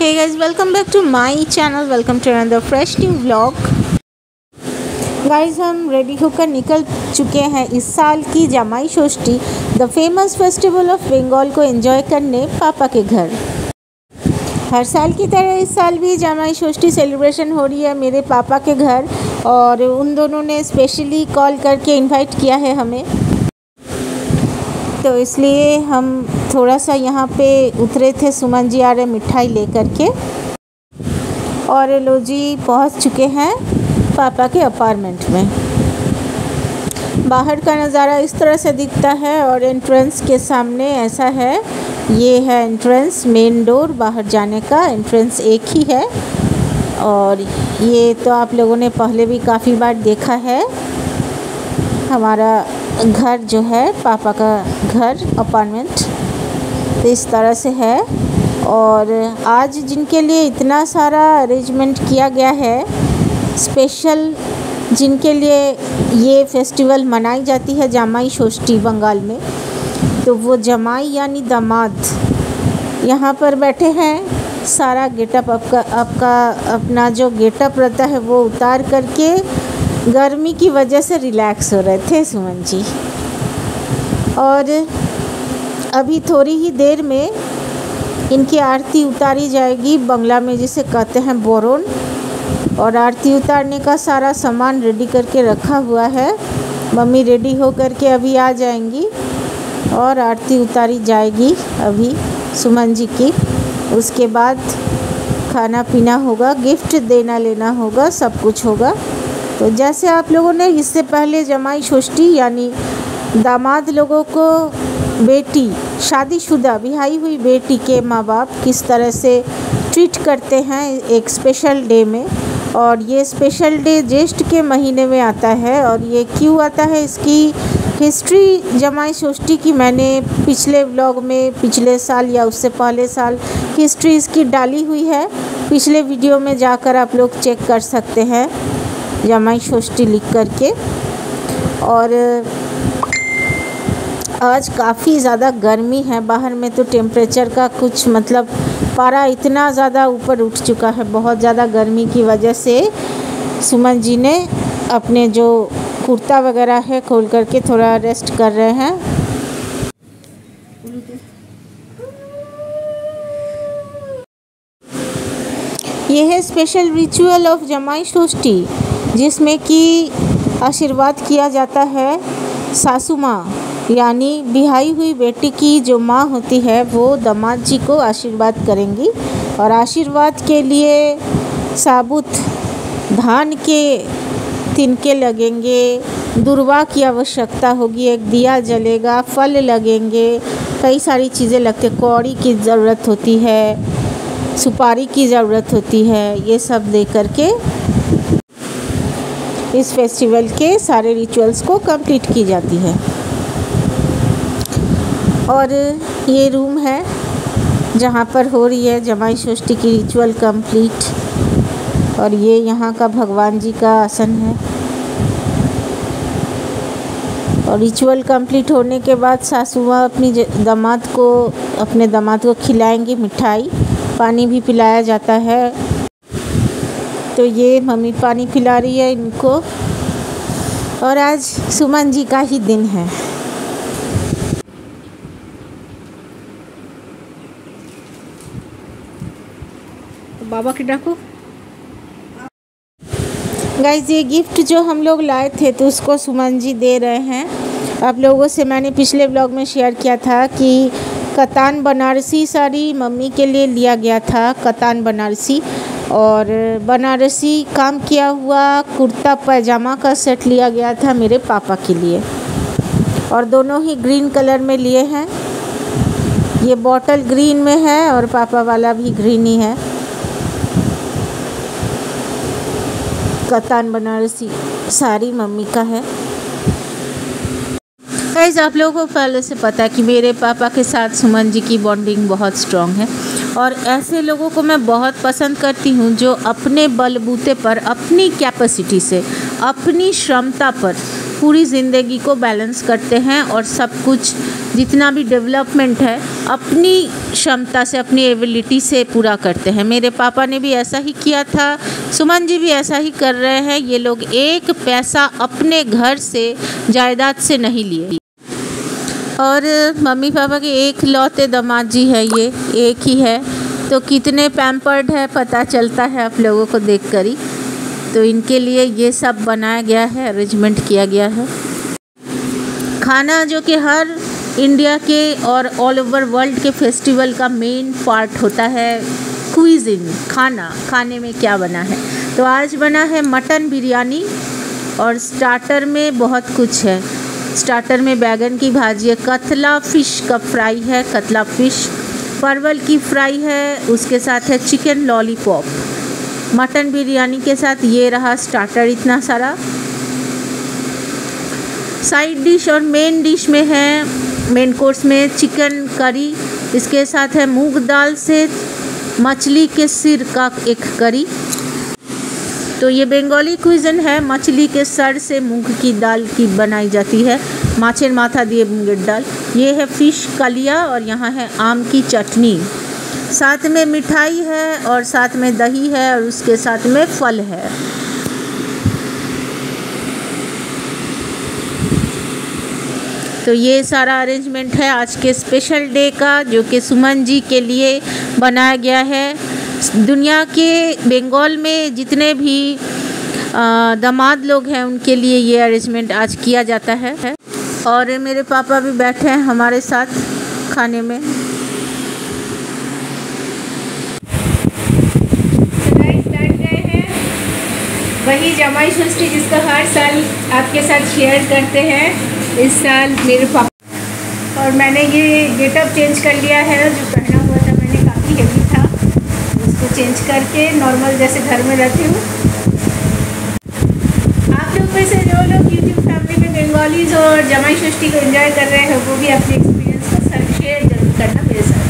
Hey guys, welcome back to my channel. Welcome to another fresh new vlog. Guys हम ready होकर निकल चुके हैं इस साल की Jamai Shashthi the famous festival of Bengal को एंजॉय करने पापा के घर। हर साल की तरह इस साल भी जमाई षष्ठी सेलिब्रेशन हो रही है मेरे पापा के घर, और उन दोनों ने स्पेशली कॉल करके इनवाइट किया है हमें, तो इसलिए हम थोड़ा सा यहाँ पे उतरे थे। सुमन जी आ रहे मिठाई लेकर के, और लो जी पहुँच चुके हैं पापा के अपार्टमेंट में। बाहर का नज़ारा इस तरह से दिखता है, और एंट्रेंस के सामने ऐसा है। ये है एंट्रेंस, मेन डोर, बाहर जाने का एंट्रेंस एक ही है। और ये तो आप लोगों ने पहले भी काफ़ी बार देखा है। हमारा घर जो है पापा का घर अपार्टमेंट तो इस तरह से है। और आज जिनके लिए इतना सारा अरेंजमेंट किया गया है, स्पेशल जिनके लिए ये फेस्टिवल मनाई जाती है जमाई षष्ठी बंगाल में, तो वो जमाई यानी दामाद यहाँ पर बैठे हैं। सारा गेटअप अपना जो गेटअप रहता है वो उतार करके गर्मी की वजह से रिलैक्स हो रहे थे सुमन जी। और अभी थोड़ी ही देर में इनकी आरती उतारी जाएगी, बंगला में जिसे कहते हैं बोरोन। और आरती उतारने का सारा सामान रेडी करके रखा हुआ है। मम्मी रेडी हो करके अभी आ जाएंगी और आरती उतारी जाएगी अभी सुमन जी की। उसके बाद खाना पीना होगा, गिफ्ट देना लेना होगा, सब कुछ होगा। तो जैसे आप लोगों ने इससे पहले जमाई षष्ठी यानी दामाद लोगों को बेटी, शादीशुदा बिहाई हुई बेटी के माँ बाप किस तरह से ट्रीट करते हैं एक स्पेशल डे में, और ये स्पेशल डे ज्येष्ठ के महीने में आता है। और ये क्यों आता है, इसकी हिस्ट्री जमाई षष्ठी की मैंने पिछले व्लॉग में, पिछले साल या उससे पहले साल हिस्ट्री इसकी डाली हुई है। पिछले वीडियो में जाकर आप लोग चेक कर सकते हैं जमाई षष्ठी लिख करके। और आज काफ़ी ज़्यादा गर्मी है बाहर में, तो टेम्परेचर का कुछ मतलब पारा इतना ज़्यादा ऊपर उठ चुका है। बहुत ज़्यादा गर्मी की वजह से सुमन जी ने अपने जो कुर्ता वगैरह है खोल करके थोड़ा रेस्ट कर रहे हैं। यह है स्पेशल रिचुअल ऑफ जमाई षष्ठी, जिसमें कि आशीर्वाद किया जाता है। सासू माँ यानी बिहाई हुई बेटी की जो माँ होती है वो दामाद जी को आशीर्वाद करेंगी, और आशीर्वाद के लिए साबुत धान के तिनके लगेंगे, दुर्वा की आवश्यकता होगी, एक दिया जलेगा, फल लगेंगे, कई सारी चीज़ें लगती हैं, कौड़ी की ज़रूरत होती है, सुपारी की ज़रूरत होती है। ये सब दे करके इस फेस्टिवल के सारे रिचुअल्स को कंप्लीट की जाती है। और ये रूम है जहाँ पर हो रही है जमाई षष्ठी की रिचुअल कंप्लीट। और ये यहाँ का भगवान जी का आसन है। और रिचुअल कंप्लीट होने के बाद सासू माँ अपने दामाद को खिलाएंगी मिठाई, पानी भी पिलाया जाता है। तो ये मम्मी पानी पिला रही है इनको। और आज सुमन जी का ही दिन है। बाबा के डाको गाइज, ये गिफ्ट जो हम लोग लाए थे तो उसको सुमन जी दे रहे हैं। आप लोगों से मैंने पिछले ब्लॉग में शेयर किया था कि कतान बनारसी साड़ी मम्मी के लिए लिया गया था, कतान बनारसी, और बनारसी काम किया हुआ कुर्ता पैजामा का सेट लिया गया था मेरे पापा के लिए। और दोनों ही ग्रीन कलर में लिए हैं। ये बॉटल ग्रीन में है और पापा वाला भी ग्रीन ही है। कतान बनारसी साड़ी मम्मी का है। गाइस, आप लोगों को पहले से पता है कि मेरे पापा के साथ सुमन जी की बॉन्डिंग बहुत स्ट्रॉन्ग है, और ऐसे लोगों को मैं बहुत पसंद करती हूँ जो अपने बलबूते पर, अपनी कैपेसिटी से, अपनी क्षमता पर पूरी ज़िंदगी को बैलेंस करते हैं और सब कुछ जितना भी डेवलपमेंट है अपनी क्षमता से, अपनी एबिलिटी से पूरा करते हैं। मेरे पापा ने भी ऐसा ही किया था, सुमन जी भी ऐसा ही कर रहे हैं। ये लोग एक पैसा अपने घर से, जायदाद से नहीं लिए। और मम्मी पापा के एक लौते दामाद जी है, ये एक ही है, तो कितने पैम्पर्ड है पता चलता है आप लोगों को देखकर ही। तो इनके लिए ये सब बनाया गया है, अरेंजमेंट किया गया है। खाना जो कि हर इंडिया के और ऑल ओवर वर्ल्ड के फेस्टिवल का मेन पार्ट होता है, क्विज़िन, खाने में क्या बना है। तो आज बना है मटन बिरयानी और स्टार्टर में बहुत कुछ है। स्टार्टर में बैगन की भाजी है, कतला फ़िश का फ्राई है, कतला फ़िश, परवल की फ्राई है, उसके साथ है चिकन लॉलीपॉप। मटन बिरयानी के साथ ये रहा स्टार्टर इतना सारा। साइड डिश और मेन डिश में है, मेन कोर्स में चिकन करी, इसके साथ है मूंग दाल से मछली के सिर का एक करी। तो ये बंगाली क्विज़न है, मछली के सर से मूंग की दाल की बनाई जाती है, माछेर माथा दिए मूंगेर दाल। ये है फ़िश कलिया और यहाँ है आम की चटनी, साथ में मिठाई है और साथ में दही है और उसके साथ में फल है। तो ये सारा अरेंजमेंट है आज के स्पेशल डे का, जो कि सुमन जी के लिए बनाया गया है। दुनिया के बंगाल में जितने भी दामाद लोग हैं उनके लिए ये अरेंजमेंट आज किया जाता है। और मेरे पापा भी बैठे हैं हमारे साथ खाने में। वही जमाई षष्ठी जिसका हर साल आपके साथ शेयर करते हैं, इस साल मेरे पापा और मैंने ये गेटअप चेंज कर लिया है। जो पहना हुआ था मैंने काफ़ी हेवी था, उसको चेंज करके नॉर्मल जैसे घर में रहती हूँ। आप लोग में से जो लोग यूट्यूब फैमिली में बंगालीज और जमाई षष्ठी को एंजॉय कर रहे हैं वो भी अपने एक्सपीरियंस को शेयर जरूर करना मेरे साथ।